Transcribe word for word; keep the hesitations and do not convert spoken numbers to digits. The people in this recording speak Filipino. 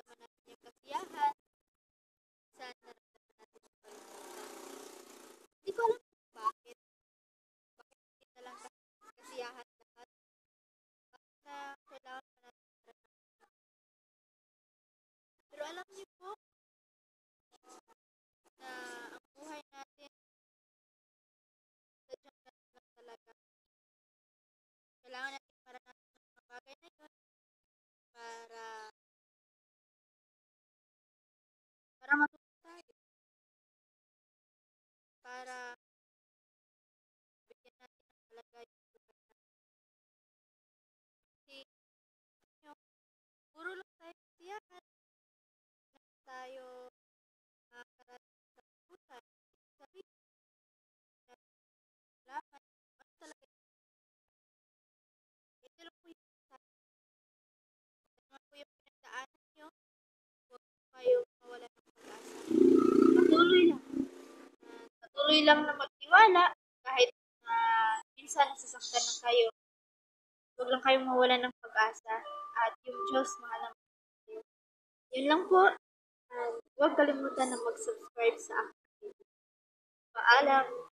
naman natin yung kasiyahan sa nararamdaman natin sa kalimutan. Hindi ko alam kung bakit. Bakit hindi na lang kasi kasiyahan lahat. Bakit na kailangan pa natin maranasan. Pero alam niyo po na ang buhay natin sadyang ganun lang talaga. Kailangan natin maranasan ng mga bagay na yun para para matuto tayo. Para bigyan natin ng halaga yung buhay natin. Kasi, yun, puro lang tayo kasiyahan. Na tayo makakarating sa buhay. Sabi, kailangan, ano talaga yung ito lang po yung sabi. Ito naman po yung pinagdaanan nyo. Huwag po kayong mawala ng pag-asa. Patuloy lang. Uh, patuloy lang na magtiwala kahit na uh, minsan nasasaktan na kayo. Huwag lang kayong mawala ng pag-asa at yung Diyos mahal naman kayo. Yun lang po. And huwag kalimutan na mag-subscribe sa akin. Paalam!